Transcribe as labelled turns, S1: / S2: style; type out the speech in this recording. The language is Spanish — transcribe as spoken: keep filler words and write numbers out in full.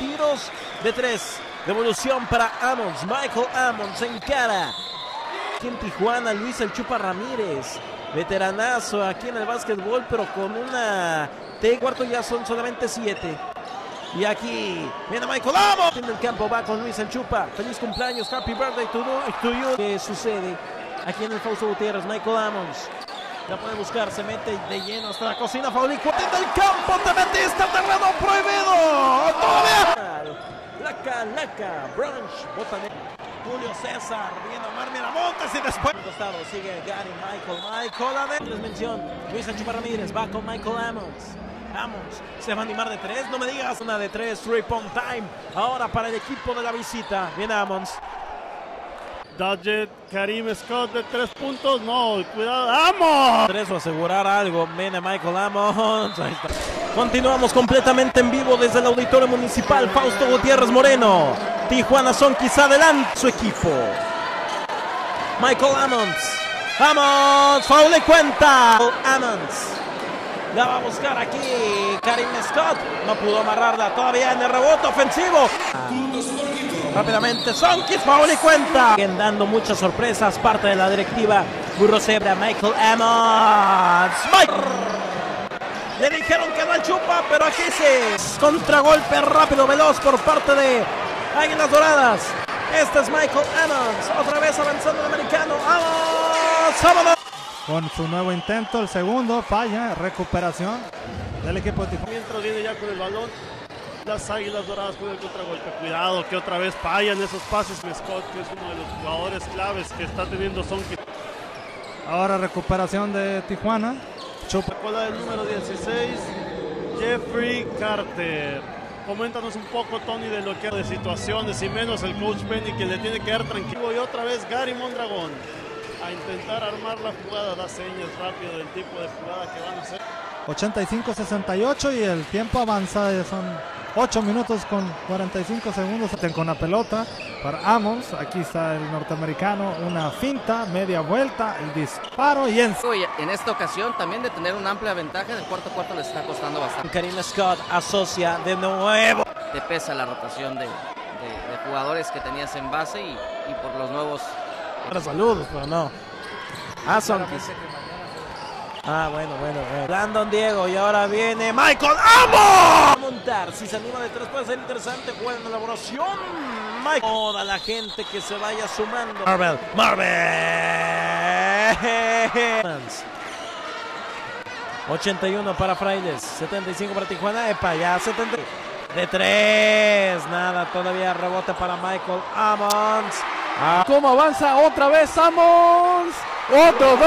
S1: tiros de tres. Devolución para Ammons. Michael Ammons encara. Aquí en Tijuana, Luis El Chupa Ramírez. Veteranazo aquí en el básquetbol, pero con una T. Cuarto ya son solamente siete. Y aquí viene Michael Ammons. En el campo va con Luis El Chupa. Feliz cumpleaños, happy birthday to, to you. ¿Qué sucede aquí en el Fausto Gutiérrez? Michael Ammons la puede buscar, se mete de lleno hasta la cocina. Faul y cuarenta del campo, te metiste al terreno prohibido. Todavía. Laca, Laca, Brunch, Botané. Julio César, viene Omar Miramontes y después. Al costado sigue Gary, Michael, Michael. Les mención, Luis El Chupa Ramírez va con Michael Ammons. Ammons se va a animar de tres, no me digas. Una de tres, three point time. Ahora para el equipo de la visita. Viene Ammons.
S2: Dodgett, Karim Scott de tres puntos. No, cuidado, Ammons.
S1: Tres o asegurar algo. Viene Michael Ammons. Ahí está. Continuamos completamente en vivo desde el Auditorio Municipal Fausto Gutiérrez Moreno. Tijuana Sonkis adelante su equipo. Michael Ammons. Ammons, foul de cuenta. Ammons. La va a buscar aquí Karim Scott. No pudo amarrarla todavía en el rebote ofensivo. Rápidamente Sonkis, foul y cuenta. Siguen dando muchas sorpresas, parte de la directiva Burro Zebra. Michael Ammons. Mike. Le dijeron que no al Chupa, pero aquí se contragolpe rápido, veloz por parte de Águilas Doradas. Este es Michael Ammons, otra vez avanzando el americano. ¡Vamos! ¡Vámonos!
S3: Con su nuevo intento, el segundo, falla, recuperación del equipo de Tijuana.
S2: Mientras viene ya con el balón, las Águilas Doradas con el contragolpe. Cuidado que otra vez fallan esos pases. Scott, que es uno de los jugadores claves que está teniendo Sonkis.
S3: Ahora recuperación de Tijuana.
S2: Chupa. Cola del número dieciséis, Jeffrey Carter. Coméntanos un poco, Tony, de lo que de situaciones y menos el coach Penny, que le tiene que dar tranquilo. Y otra vez Gary Mondragón a intentar armar la jugada, da señas rápido del tipo de jugada que van a hacer.
S3: ochenta y cinco sesenta y ocho y el tiempo avanza, son ocho minutos con cuarenta y cinco segundos. Con la pelota para Ammons, aquí está el norteamericano, una finta, media vuelta, el disparo y en...
S4: En esta ocasión también de tener una amplia ventaja en el cuarto cuarto les está costando bastante.
S1: Karim Scott asocia de nuevo.
S4: Te pesa la rotación de, de, de jugadores que tenías en base y, y por los nuevos...
S1: Para saludos, pero no. Ah, Sonkis. Ah, bueno, bueno, bueno. Brandon Diego y ahora viene Michael Ammons. A montar, si se anima de tres puede ser interesante. Buena elaboración. Michael. Toda la gente que se vaya sumando. Marvel, Marvel. ochenta y uno para Frailes, setenta y cinco para Tijuana. Epa, ya setenta. De tres, nada, todavía rebote para Michael Ammons. Ah.
S3: ¿Cómo avanza otra vez Ammons? Otro